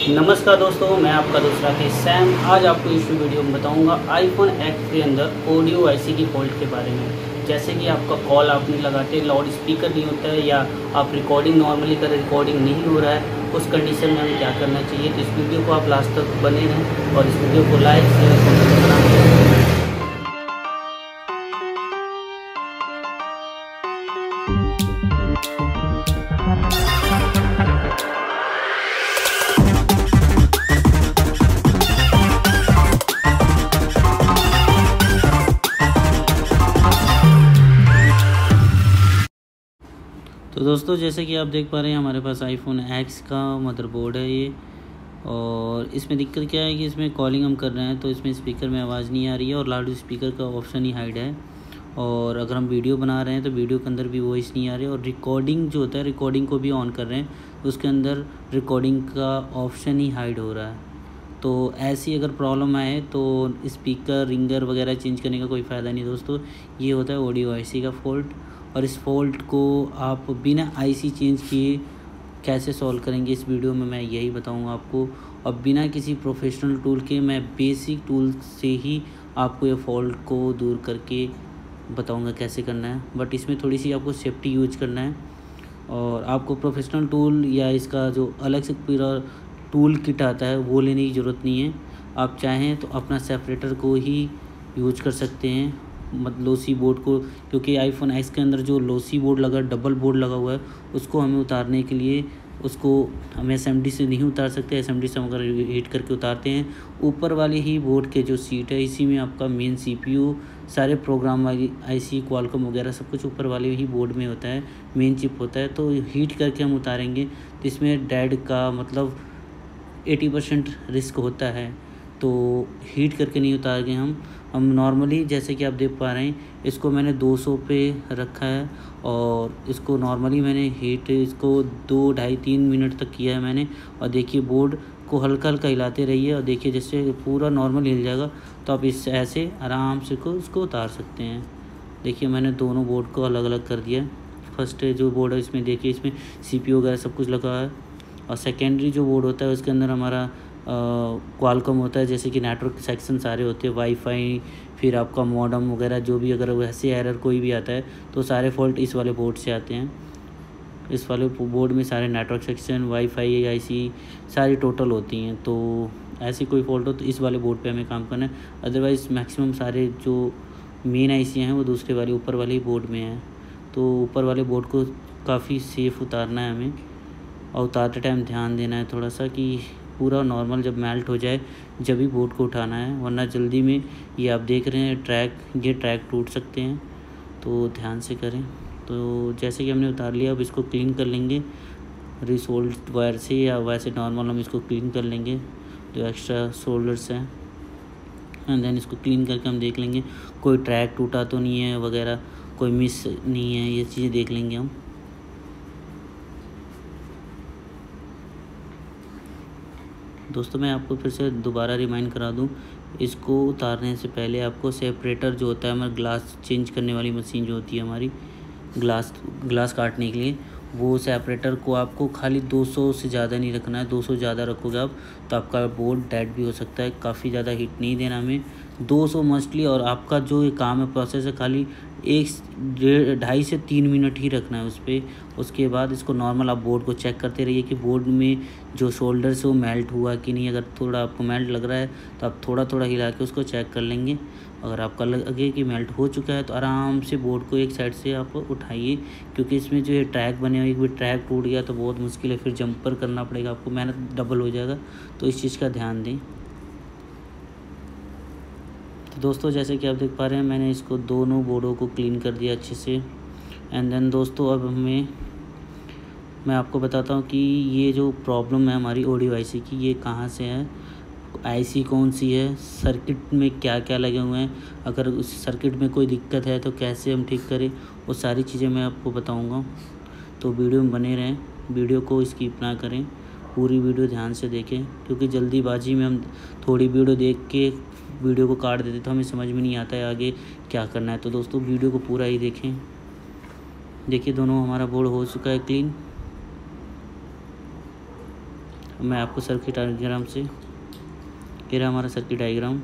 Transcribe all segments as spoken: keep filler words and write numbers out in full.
नमस्कार दोस्तों, मैं आपका दूसरा के सैम। आज आपको इस वीडियो में बताऊंगा आईफोन एक्स के अंदर ऑडियो आईसी की फॉल्ट के बारे में। जैसे कि आपका कॉल आप नहीं लगाते, लाउड स्पीकर नहीं होता है, या आप रिकॉर्डिंग नॉर्मली कर रिकॉर्डिंग नहीं हो रहा है, उस कंडीशन में हमें क्या करना चाहिए। तो इस वीडियो को आप लास्ट तक बने रहें और इस वीडियो को लाइक शेयर कमेंट करना। तो दोस्तों, जैसे कि आप देख पा रहे हैं, हमारे पास आईफोन एक्स का मदरबोर्ड है ये। और इसमें दिक्कत क्या है कि इसमें कॉलिंग हम कर रहे हैं तो इसमें स्पीकर में आवाज़ नहीं आ रही है और लाउड स्पीकर का ऑप्शन ही हाइड है। और अगर हम वीडियो बना रहे हैं तो वीडियो के अंदर भी वॉइस नहीं आ रही है। और रिकॉर्डिंग जो होता है, रिकॉर्डिंग को भी ऑन कर रहे हैं तो उसके अंदर रिकॉर्डिंग का ऑप्शन ही हाइड हो रहा है। तो ऐसी अगर प्रॉब्लम आए तो स्पीकर रिंगर वगैरह चेंज करने का कोई फ़ायदा नहीं दोस्तों। ये होता है ऑडियो आईसी का फ़ॉल्ट। और इस फॉल्ट को आप बिना आईसी चेंज किए कैसे सॉल्व करेंगे, इस वीडियो में मैं यही बताऊंगा आपको। और बिना किसी प्रोफेशनल टूल के, मैं बेसिक टूल से ही आपको ये फॉल्ट को दूर करके बताऊंगा कैसे करना है। बट इसमें थोड़ी सी आपको सेफ्टी यूज करना है और आपको प्रोफेशनल टूल या इसका जो अलग से पूरा टूल किट आता है वो लेने की ज़रूरत नहीं है। आप चाहें तो अपना सेपरेटर को ही यूज कर सकते हैं, मत लोसी बोर्ड को, क्योंकि आईफोन एक्स के अंदर जो लोसी बोर्ड लगा, डबल बोर्ड लगा हुआ है, उसको हमें उतारने के लिए उसको हम एसएमडी से नहीं उतार सकते। एसएमडी से हम अगर हीट करके उतारते हैं, ऊपर वाले ही बोर्ड के जो सीट है, इसी में आपका मेन सीपीयू, सारे प्रोग्राम वाली आईसी, क्वालकॉम वगैरह सब कुछ ऊपर वाले ही बोर्ड में होता है, मेन चिप होता है। तो हीट करके हम उतारेंगे तो इसमें डेड का मतलब एटी परसेंट रिस्क होता है। तो हीट करके नहीं उतारेंगे हम हम नॉर्मली, जैसे कि आप देख पा रहे हैं, इसको मैंने दो सौ पे रखा है और इसको नॉर्मली मैंने हीट इसको दो ढाई तीन मिनट तक किया है मैंने। और देखिए बोर्ड को हल्का हल्का हिलाते रहिए और देखिए जैसे पूरा नॉर्मल हिल जाएगा तो आप इस ऐसे आराम से को इसको उतार सकते हैं। देखिए मैंने दोनों बोर्ड को अलग अलग कर दिया। फर्स्ट जो बोर्ड है इसमें देखिए, इसमें सीपीयू वगैरह सब कुछ लगा है। और सेकेंडरी जो बोर्ड होता है उसके अंदर हमारा क्वालकॉम होता है, जैसे कि नेटवर्क सेक्शन सारे होते हैं, वाईफाई, फिर आपका मॉडम वगैरह जो भी, अगर वैसे एरर कोई भी आता है तो सारे फॉल्ट इस वाले बोर्ड से आते हैं। इस वाले बोर्ड में सारे नेटवर्क सेक्शन, वाईफाई, आईसी सारी टोटल होती हैं। तो ऐसी कोई फॉल्ट हो तो इस वाले बोर्ड पे हमें काम करना है। अदरवाइज़ मैक्सिमम सारे जो मेन आईसी हैं वो दूसरे वाले ऊपर वाले ही बोर्ड में हैं। तो ऊपर वाले बोर्ड को काफ़ी सेफ उतारना है हमें, और उतारते टाइम ध्यान देना है थोड़ा सा कि पूरा नॉर्मल जब मेल्ट हो जाए जब ही बोर्ड को उठाना है, वरना जल्दी में ये आप देख रहे हैं ट्रैक, ये ट्रैक टूट सकते हैं। तो ध्यान से करें। तो जैसे कि हमने उतार लिया, अब इसको क्लीन कर लेंगे रिसोल्ट वायर से, या वैसे नॉर्मल हम इसको क्लीन कर लेंगे जो एक्स्ट्रा शोल्डर्स हैं। एंड देन इसको क्लीन करके हम देख लेंगे कोई ट्रैक टूटा तो नहीं है वगैरह, कोई मिस नहीं है, ये चीज़ें देख लेंगे हम। दोस्तों, मैं आपको फिर से दोबारा रिमाइंड करा दूं, इसको उतारने से पहले आपको सेपरेटर जो होता है, हमारा ग्लास चेंज करने वाली मशीन जो होती है हमारी, ग्लास ग्लास काटने के लिए, वो सेपरेटर को आपको खाली दो सौ से ज़्यादा नहीं रखना है। दो सौ ज़्यादा रखोगे आप तो आपका बोर्ड डेड भी हो सकता है। काफ़ी ज़्यादा हीट नहीं देना हमें, दो सौ मस्टली। और आपका जो ये काम है, प्रोसेस है, खाली एक डेढ़ ढाई से तीन मिनट ही रखना है उस पर। उसके बाद इसको नॉर्मल आप बोर्ड को चेक करते रहिए कि बोर्ड में जो शोल्डर से वो मेल्ट हुआ कि नहीं। अगर थोड़ा आपको मेल्ट लग रहा है तो आप थोड़ा थोड़ा हिला के उसको चेक कर लेंगे। अगर आपका लगे कि मेल्ट हो चुका है तो आराम से बोर्ड को एक साइड से आप उठाइए, क्योंकि इसमें जो ये ट्रैक बने हुए, एक भी ट्रैक टूट गया तो बहुत मुश्किल है, फिर जंपर करना पड़ेगा आपको, मेहनत डबल हो जाएगा। तो इस चीज़ का ध्यान दें। तो दोस्तों, जैसे कि आप देख पा रहे हैं, मैंने इसको दोनों बोर्डों को क्लीन कर दिया अच्छे से। एंड देन दोस्तों, अब हमें मैं आपको बताता हूँ कि ये जो प्रॉब्लम है हमारी ऑडियो आईसी की, ये कहाँ से है, आईसी कौन सी है, सर्किट में क्या क्या लगे हुए हैं, अगर उस सर्किट में कोई दिक्कत है तो कैसे हम ठीक करें, वो सारी चीज़ें मैं आपको बताऊँगा। तो वीडियो में बने रहें, वीडियो को स्किप ना करें, पूरी वीडियो ध्यान से देखें, क्योंकि जल्दीबाजी में हम थोड़ी वीडियो देख के वीडियो को काट देते तो हमें समझ में नहीं आता है आगे क्या करना है। तो दोस्तों, वीडियो को पूरा ही देखें। देखिए दोनों हमारा बोर्ड हो चुका है क्लीन। मैं आपको सर्किट डायग्राम से, ये रहा हमारा सर्किट डायग्राम।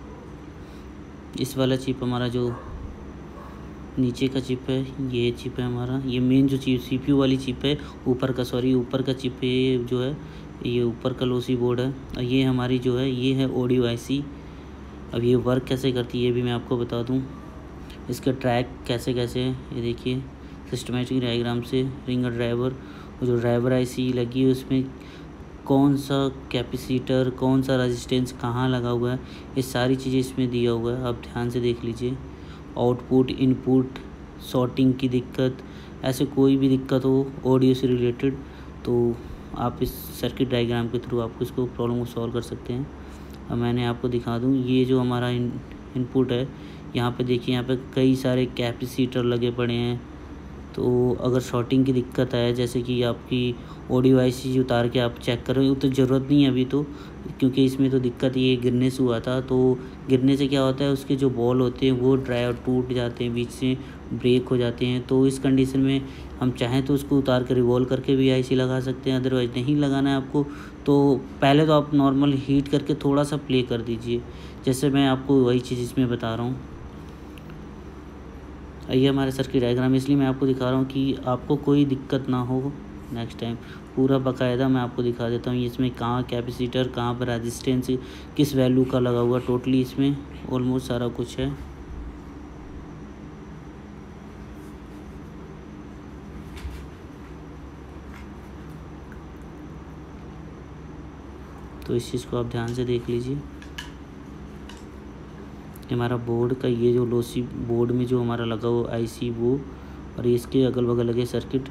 इस वाला चिप हमारा जो नीचे का चिप है, ये चिप है हमारा, ये मेन जो चिप सीपीयू वाली चिप है, ऊपर का सॉरी ऊपर का चिप है, ये जो है ये ऊपर का लोसी बोर्ड है। और ये हमारी जो है ये है ऑडियो आईसी। अब ये वर्क कैसे करती है ये भी मैं आपको बता दूं। इसका ट्रैक कैसे कैसे है ये देखिए सिस्टमेटिक डायग्राम से। रिंगर ड्राइवर, जो ड्राइवर आईसी लगी है उसमें कौन सा कैपेसिटर, कौन सा रेजिस्टेंस कहाँ लगा हुआ है, ये सारी चीज़ें इसमें दिया हुआ है। आप ध्यान से देख लीजिए। आउटपुट, इनपुट, सॉर्टिंग की दिक्कत, ऐसे कोई भी दिक्कत हो ऑडियो से रिलेटेड तो आप इस सर्किट डायग्राम के थ्रू आपको इसको प्रॉब्लम को सॉल्व कर सकते हैं। अब मैंने आपको दिखा दूं, ये जो हमारा इन, इनपुट है, यहाँ पे देखिए यहाँ पे कई सारे कैपेसिटर लगे पड़े हैं। तो अगर शॉर्टिंग की दिक्कत है, जैसे कि आपकी ऑडियो आईसी उतार के आप चेक करो, तो ज़रूरत नहीं है अभी तो, क्योंकि इसमें तो दिक्कत ये गिरने से हुआ था। तो गिरने से क्या होता है, उसके जो बॉल होते हैं वो ड्राई और टूट जाते हैं, बीच से ब्रेक हो जाते हैं। तो इस कंडीशन में हम चाहें तो उसको उतार कर रिवॉल्व करके भी आईसी लगा सकते हैं। अदरवाइज़ नहीं लगाना है आपको तो पहले तो आप नॉर्मल हीट करके थोड़ा सा प्ले कर दीजिए, जैसे मैं आपको वही चीज़ इसमें बता रहा हूँ। ये हमारे सर्किट डायग्राम, इसलिए मैं आपको दिखा रहा हूँ कि आपको कोई दिक्कत ना हो नेक्स्ट टाइम। पूरा बाकायदा मैं आपको दिखा देता हूँ इसमें कहाँ कैपेसिटर, कहाँ पर रेजिस्टेंस किस वैल्यू का लगा हुआ, टोटली इसमें ऑलमोस्ट सारा कुछ है। तो इस चीज़ को आप ध्यान से देख लीजिए। हमारा बोर्ड का ये जो लोसी बोर्ड में जो हमारा लगा हुआ आईसी वो, और इसके अगल बगल लगे सर्किट।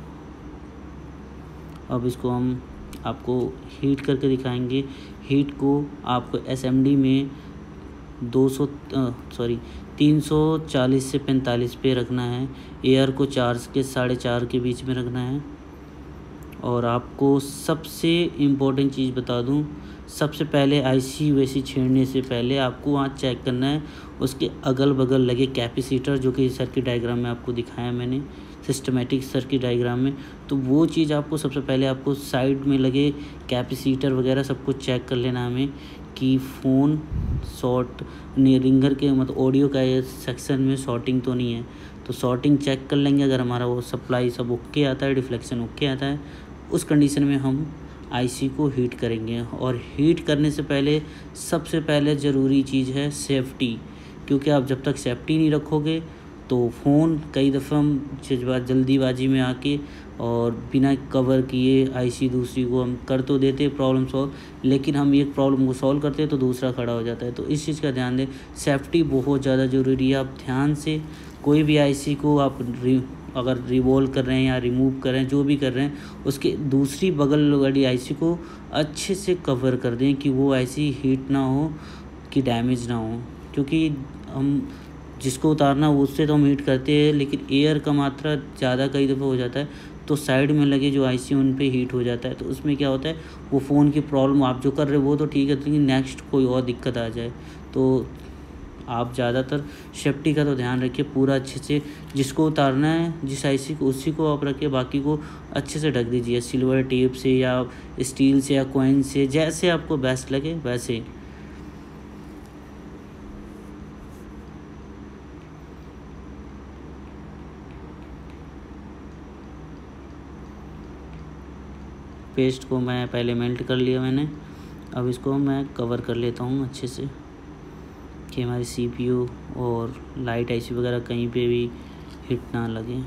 अब इसको हम आपको हीट करके दिखाएंगे। हीट को आपको एसएमडी में दो सौ सॉरी तीन सौ चालीस से पैंतालीस पे रखना है। एयर को चार के साढ़े चार के बीच में रखना है। और आपको सबसे इम्पोर्टेंट चीज़ बता दूं, सबसे पहले आईसी वैसी छेड़ने से पहले आपको वहाँ चेक करना है उसके अगल बगल लगे कैपेसिटर, जो कि सर्किट डायग्राम में आपको दिखाया मैंने सिस्टमेटिक सर्किट डायग्राम में। तो वो चीज़ आपको सबसे पहले आपको साइड में लगे कैपेसिटर वगैरह सब कुछ चेक कर लेना हमें कि फ़ोन शॉर्ट रिंगर के मतलब ऑडियो का ये सेक्शन में शॉर्टिंग तो नहीं है। तो शॉर्टिंग चेक कर लेंगे। अगर हमारा वो सप्लाई सब ओके आता है, डिफ्लेक्शन ओके आता है, उस कंडीशन में हम आईसी को हीट करेंगे। और हीट करने से पहले सबसे पहले ज़रूरी चीज़ है सेफ्टी, क्योंकि आप जब तक सेफ्टी नहीं रखोगे तो फ़ोन कई दफ़ा हम जल्दीबाजी में आके और बिना कवर किए आईसी दूसरी को हम कर तो देते प्रॉब्लम सॉल्व, लेकिन हम एक प्रॉब्लम को सॉल्व करते हैं तो दूसरा खड़ा हो जाता है। तो इस चीज़ का ध्यान दें, सेफ्टी बहुत ज़्यादा ज़रूरी है। आप ध्यान से कोई भी आईसी को आप रि, अगर रिवॉल्व कर रहे हैं या रिमूव कर रहे हैं, जो भी कर रहे हैं, उसके दूसरी बगल वाली आईसी को अच्छे से कवर कर दें कि वो आईसी हीट ना हो, कि डैमेज ना हो। क्योंकि हम जिसको उतारना उससे तो हम हीट करते हैं, लेकिन एयर का मात्रा ज़्यादा कई दफ़ा हो जाता है तो साइड में लगे जो आईसी उन पे हीट हो जाता है। तो उसमें क्या होता है, वो फ़ोन की प्रॉब्लम आप जो कर रहे हो वो तो ठीक है, लेकिन नेक्स्ट कोई और दिक्कत आ जाए। तो आप ज़्यादातर सेफ्टी का तो ध्यान रखिए पूरा अच्छे से। जिसको उतारना है जिस आईसी को उसी को आप रखिए, बाकी को अच्छे से ढक दीजिए सिल्वर टेप से या स्टील से या कॉइन से, जैसे आपको बेस्ट लगे वैसे। पेस्ट को मैं पहले मेल्ट कर लिया मैंने। अब इसको मैं कवर कर लेता हूँ अच्छे से कि हमारी सीपीयू और लाइट आईसी वगैरह कहीं पे भी हिट ना लगे।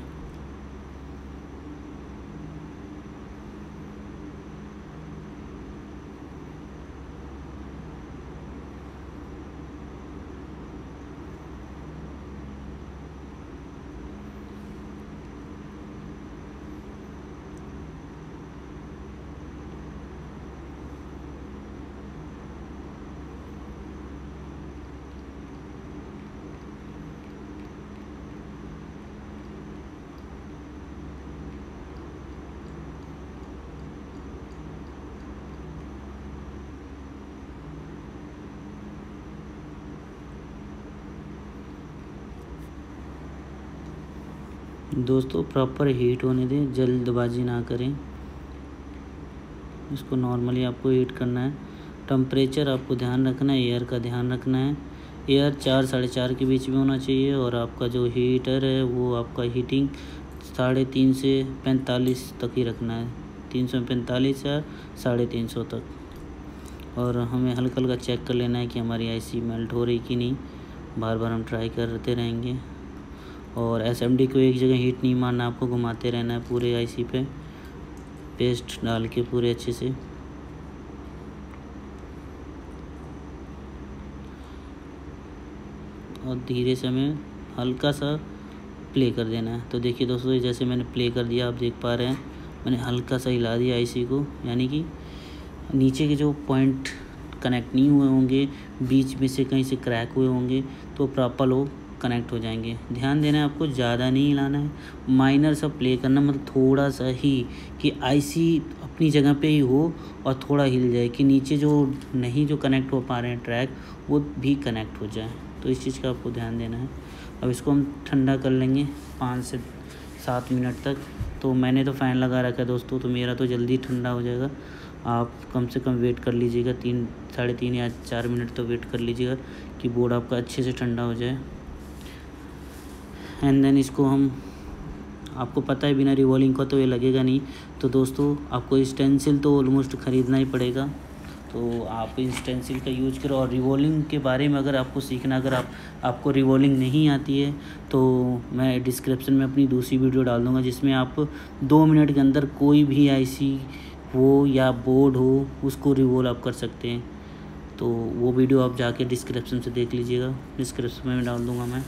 दोस्तों प्रॉपर हीट होने दें, जल्दबाजी ना करें। इसको नॉर्मली आपको हीट करना है। टेम्परेचर आपको ध्यान रखना है, एयर का ध्यान रखना है। एयर चार साढ़े चार के बीच में होना चाहिए और आपका जो हीटर है वो आपका हीटिंग साढ़े तीन से पैंतालीस तक ही रखना है, तीन सौ पैंतालीस या साढ़े तीन सौ तक। और हमें हल्का हल्का चेक कर लेना है कि हमारी आईसी मेल्ट हो रही कि नहीं, बार बार हम ट्राई करते रहेंगे। और एसएमडी को एक जगह हीट नहीं मारना, आपको घुमाते रहना है पूरे आईसी पे पेस्ट डाल के पूरे अच्छे से। और धीरे से हमें हल्का सा प्ले कर देना है। तो देखिए दोस्तों, जैसे मैंने प्ले कर दिया, आप देख पा रहे हैं मैंने हल्का सा हिला दिया आईसी को, यानी कि नीचे के जो पॉइंट कनेक्ट नहीं हुए होंगे, बीच में से कहीं से क्रैक हुए होंगे, तो प्रॉपर वो कनेक्ट हो जाएंगे। ध्यान देना है आपको, ज़्यादा नहीं हिलाना है, माइनर सा प्ले करना, मतलब थोड़ा सा ही कि आईसी अपनी जगह पे ही हो और थोड़ा हिल जाए कि नीचे जो नहीं जो कनेक्ट हो पा रहे हैं ट्रैक वो भी कनेक्ट हो जाए। तो इस चीज़ का आपको ध्यान देना है। अब इसको हम ठंडा कर लेंगे पाँच से सात मिनट तक। तो मैंने तो फ़ैन लगा रखा है दोस्तों, तो मेरा तो जल्दी ठंडा हो जाएगा। आप कम से कम वेट कर लीजिएगा, तीन साढ़े तीन या चार मिनट तो वेट कर लीजिएगा कि बोर्ड आपका अच्छे से ठंडा हो जाए। एंड देन इसको हम, आपको पता है बिना रिवॉल्विंग का तो ये लगेगा नहीं, तो दोस्तों आपको स्टेंसिल तो ऑलमोस्ट ख़रीदना ही पड़ेगा। तो आप स्टेंसिल का यूज करो। और रिवॉल्विंग के बारे में अगर आपको सीखना, अगर आप आपको रिवॉल्विंग नहीं आती है तो मैं डिस्क्रिप्शन में अपनी दूसरी वीडियो डाल दूँगा, जिसमें आप दो मिनट के अंदर कोई भी आईसी हो या बोर्ड हो उसको रिवॉल्व आप कर सकते हैं। तो वो वीडियो आप जाके डिस्क्रिप्शन से देख लीजिएगा, डिस्क्रिप्शन में डाल दूँगा मैं।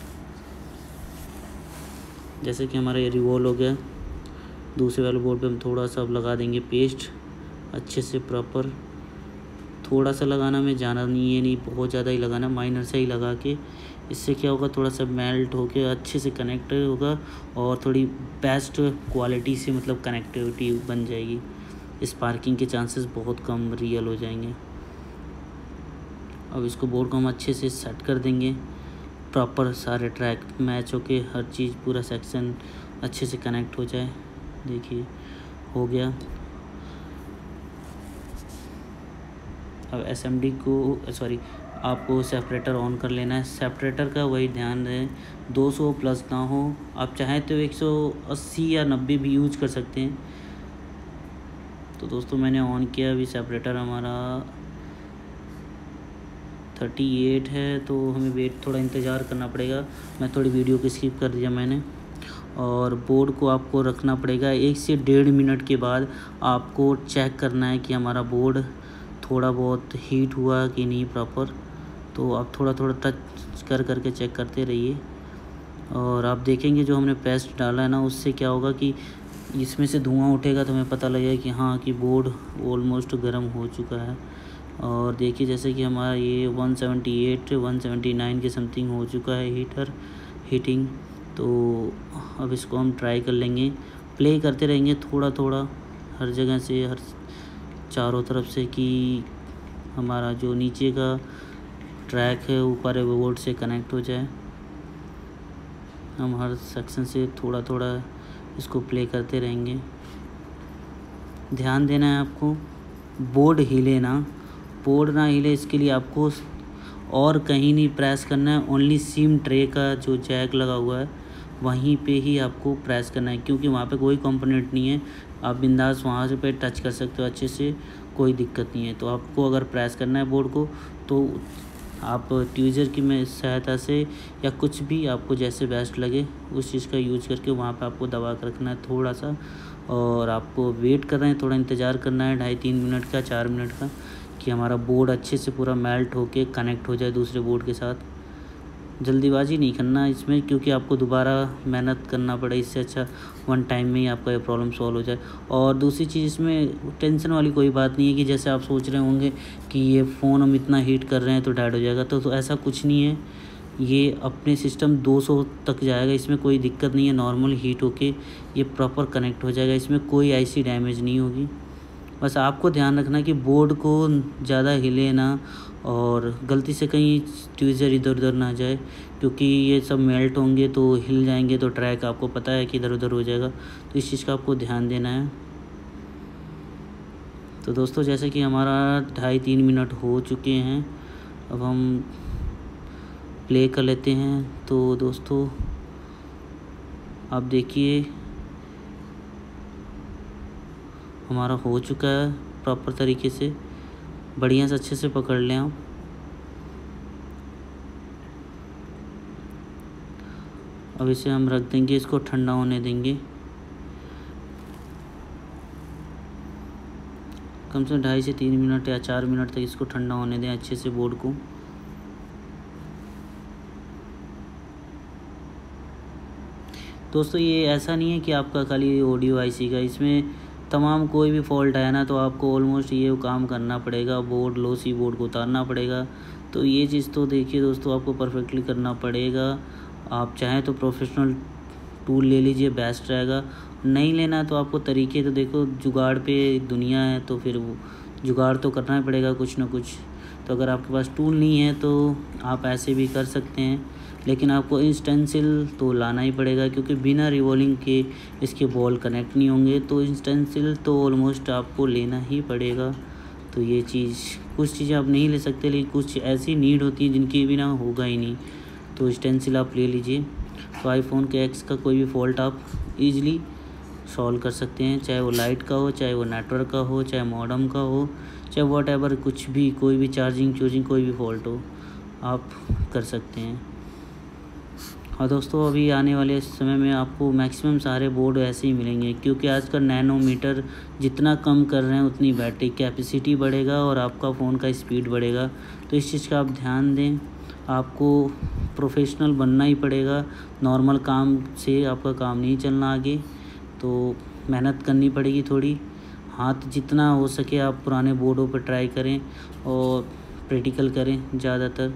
जैसे कि हमारा ये रिवॉल्व हो गया, दूसरे वाले बोर्ड पे हम थोड़ा सा अब लगा देंगे पेस्ट अच्छे से प्रॉपर। थोड़ा सा लगाना में जाना नहीं है, नहीं बहुत ज़्यादा ही लगाना, माइनर से ही लगा के। इससे क्या होगा, थोड़ा सा मेल्ट होके अच्छे से कनेक्ट होगा और थोड़ी बेस्ट क्वालिटी से मतलब कनेक्टिविटी बन जाएगी। स्पार्किंग के चांसेस बहुत कम रियल हो जाएंगे। अब इसको बोर्ड को हम अच्छे से सेट कर देंगे, प्रॉपर सारे ट्रैक मैच होके हर चीज़ पूरा सेक्शन अच्छे से कनेक्ट हो जाए। देखिए हो गया। अब एसएमडी को सॉरी आपको सेपरेटर ऑन कर लेना है। सेपरेटर का वही ध्यान रहे दो सौ प्लस ना हो, आप चाहें तो एक सौ अस्सी या नब्बे भी यूज कर सकते हैं। तो दोस्तों मैंने ऑन किया, अभी सेपरेटर हमारा अड़तीस है, तो हमें वेट थोड़ा इंतज़ार करना पड़ेगा। मैं थोड़ी वीडियो को स्किप कर दिया मैंने। और बोर्ड को आपको रखना पड़ेगा एक से डेढ़ मिनट के बाद आपको चेक करना है कि हमारा बोर्ड थोड़ा बहुत हीट हुआ कि नहीं प्रॉपर। तो आप थोड़ा थोड़ा टच कर करके चेक करते रहिए। और आप देखेंगे जो हमने पेस्ट डाला है ना, उससे क्या होगा कि इसमें से धुआं उठेगा तो हमें पता लगेगा कि हाँ कि बोर्ड ऑलमोस्ट गर्म हो चुका है। और देखिए जैसे कि हमारा ये एक सौ अठहत्तर एक सौ उन्यासी के समथिंग हो चुका है हीटर हीटिंग। तो अब इसको हम ट्राई कर लेंगे, प्ले करते रहेंगे थोड़ा थोड़ा हर जगह से, हर चारों तरफ से, कि हमारा जो नीचे का ट्रैक है ऊपर वो बोर्ड से कनेक्ट हो जाए। हम हर सेक्शन से थोड़ा थोड़ा इसको प्ले करते रहेंगे। ध्यान देना है आपको, बोर्ड हिले ना, बोर्ड ना हिले इसके लिए आपको और कहीं नहीं प्रेस करना है, ओनली सिम ट्रे का जो जैक लगा हुआ है वहीं पे ही आपको प्रेस करना है, क्योंकि वहाँ पे कोई कंपोनेंट नहीं है। आप बिंदास वहाँ से पे टच कर सकते हो अच्छे से, कोई दिक्कत नहीं है। तो आपको अगर प्रेस करना है बोर्ड को तो आप ट्वीज़र की में सहायता से या कुछ भी आपको जैसे बेस्ट लगे उस चीज़ का यूज करके वहाँ पे आपको दबा कर रखना है थोड़ा सा। और आपको वेट करना है, थोड़ा इंतज़ार करना है ढाई तीन मिनट का, चार मिनट का, कि हमारा बोर्ड अच्छे से पूरा मेल्ट होके कनेक्ट हो जाए दूसरे बोर्ड के साथ। जल्दीबाजी नहीं करना इसमें, क्योंकि आपको दोबारा मेहनत करना पड़े, इससे अच्छा वन टाइम में ही आपका ये प्रॉब्लम सॉल्व हो जाए। और दूसरी चीज़, इसमें टेंशन वाली कोई बात नहीं है कि जैसे आप सोच रहे होंगे कि ये फ़ोन हम इतना हीट कर रहे हैं तो डेड हो जाएगा, तो, तो ऐसा कुछ नहीं है। ये अपने सिस्टम दो सौ तक जाएगा, इसमें कोई दिक्कत नहीं है। नॉर्मल हीट होके ये प्रॉपर कनेक्ट हो जाएगा, इसमें कोई आईसी डैमेज नहीं होगी। बस आपको ध्यान रखना कि बोर्ड को ज़्यादा हिले ना और गलती से कहीं ट्वीज़र इधर उधर ना जाए, क्योंकि ये सब मेल्ट होंगे तो हिल जाएंगे तो ट्रैक आपको पता है कि इधर उधर हो जाएगा। तो इस चीज़ का आपको ध्यान देना है। तो दोस्तों जैसे कि हमारा ढाई तीन मिनट हो चुके हैं, अब हम प्ले कर लेते हैं। तो दोस्तों आप देखिए हमारा हो चुका है प्रॉपर तरीके से, बढ़िया से अच्छे से पकड़ लें आप। अब इसे हम रख देंगे, इसको ठंडा होने देंगे कम से कम ढाई से तीन मिनट या चार मिनट तक इसको ठंडा होने दें अच्छे से बोर्ड को। दोस्तों ये ऐसा नहीं है कि आपका खाली ऑडियो आईसी का, इसमें तमाम कोई भी फॉल्ट आया ना तो आपको ऑलमोस्ट ये काम करना पड़ेगा, बोर्ड लॉसी बोर्ड को उतारना पड़ेगा। तो ये चीज़ तो देखिए दोस्तों आपको परफेक्टली करना पड़ेगा। आप चाहें तो प्रोफेशनल टूल ले लीजिए, बेस्ट रहेगा। नहीं लेना तो आपको तरीके तो देखो, जुगाड़ पे दुनिया है तो फिर वो जुगाड़ तो करना ही पड़ेगा कुछ ना कुछ। तो अगर आपके पास टूल नहीं है तो आप ऐसे भी कर सकते हैं, लेकिन आपको इंस्टेंसिल तो लाना ही पड़ेगा क्योंकि बिना रिवॉल्विंग के इसके बॉल कनेक्ट नहीं होंगे। तो इंस्टेंसिल तो ऑलमोस्ट आपको लेना ही पड़ेगा। तो ये चीज़, कुछ चीज़ें आप नहीं ले सकते लेकिन कुछ ऐसी नीड होती है जिनके बिना होगा ही नहीं, तो स्टेंसिल आप ले लीजिए। तो आईफोन के एक्स का कोई भी फॉल्ट आप ईजिली सॉल्व कर सकते हैं, चाहे वो लाइट का हो, चाहे वो नेटवर्क का हो, चाहे मॉडम का हो, चाहे वॉट एवर कुछ भी, कोई भी चार्जिंग चूजिंग कोई भी फॉल्ट हो आप कर सकते हैं। और दोस्तों अभी आने वाले समय में आपको मैक्सिमम सारे बोर्ड ऐसे ही मिलेंगे क्योंकि आजकल नैनोमीटर जितना कम कर रहे हैं उतनी बैटरी कैपेसिटी बढ़ेगा और आपका फ़ोन का स्पीड बढ़ेगा। तो इस चीज़ का आप ध्यान दें, आपको प्रोफेशनल बनना ही पड़ेगा, नॉर्मल काम से आपका काम नहीं चलना आगे। तो मेहनत करनी पड़ेगी थोड़ी, हाथ जितना हो सके आप पुराने बोर्डों पर ट्राई करें और प्रैक्टिकल करें ज़्यादातर।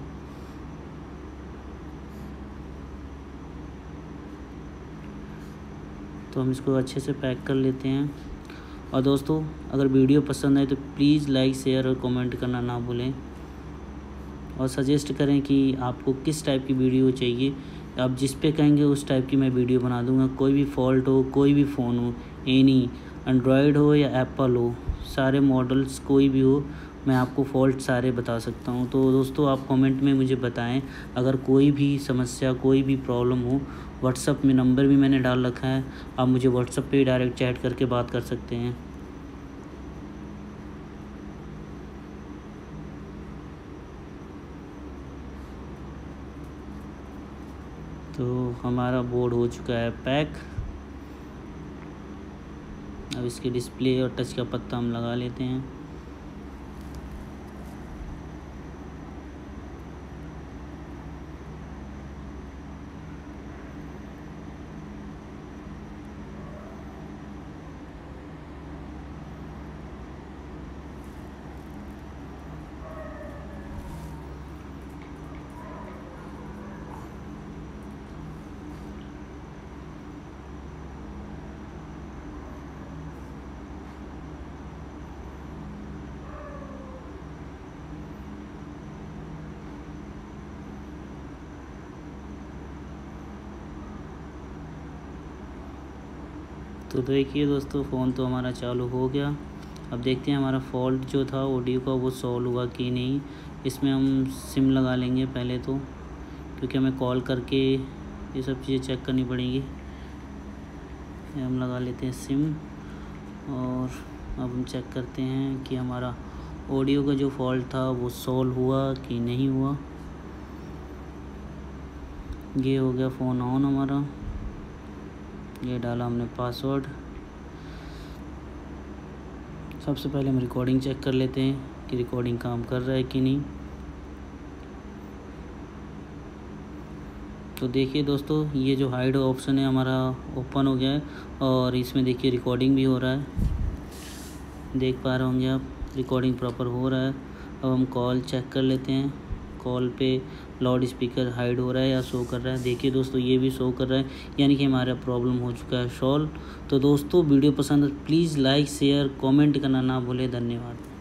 तो हम इसको अच्छे से पैक कर लेते हैं। और दोस्तों अगर वीडियो पसंद आए तो प्लीज़ लाइक शेयर और कमेंट करना ना भूलें, और सजेस्ट करें कि आपको किस टाइप की वीडियो चाहिए। आप जिस पे कहेंगे उस टाइप की मैं वीडियो बना दूंगा। कोई भी फॉल्ट हो, कोई भी फ़ोन हो, एनी एंड्रॉयड हो या एप्पल हो, सारे मॉडल्स कोई भी हो, मैं आपको फॉल्ट सारे बता सकता हूँ। तो दोस्तों आप कमेंट में मुझे बताएं अगर कोई भी समस्या, कोई भी प्रॉब्लम हो। व्हाट्सअप में नंबर भी मैंने डाल रखा है, आप मुझे व्हाट्सअप पे डायरेक्ट चैट करके बात कर सकते हैं। तो हमारा बोर्ड हो चुका है पैक। अब इसके डिस्प्ले और टच का पत्ता हम लगा लेते हैं। तो देखिए दोस्तों फ़ोन तो हमारा चालू हो गया। अब देखते हैं हमारा फॉल्ट जो था ऑडियो का वो सॉल्व हुआ कि नहीं। इसमें हम सिम लगा लेंगे पहले तो, क्योंकि हमें कॉल करके ये सब चीज़ें चेक करनी पड़ेंगी। हम लगा लेते हैं सिम, और अब हम चेक करते हैं कि हमारा ऑडियो का जो फॉल्ट था वो सॉल्व हुआ कि नहीं हुआ। ये हो गया फ़ोन ऑन हमारा, ये डाला हमने पासवर्ड। सबसे पहले हम रिकॉर्डिंग चेक कर लेते हैं कि रिकॉर्डिंग काम कर रहा है कि नहीं। तो देखिए दोस्तों ये जो हाइड ऑप्शन है हमारा ओपन हो गया है, और इसमें देखिए रिकॉर्डिंग भी हो रहा है, देख पा रहे होंगे आप, रिकॉर्डिंग प्रॉपर हो रहा है। अब हम कॉल चेक कर लेते हैं, कॉल पे लाउड स्पीकर हाइड हो रहा है या शो कर रहा है। देखिए दोस्तों ये भी शो कर रहा है, यानी कि हमारा प्रॉब्लम हो चुका है सॉल्व। तो दोस्तों वीडियो पसंद प्लीज़ लाइक शेयर कमेंट करना ना भूलें। धन्यवाद।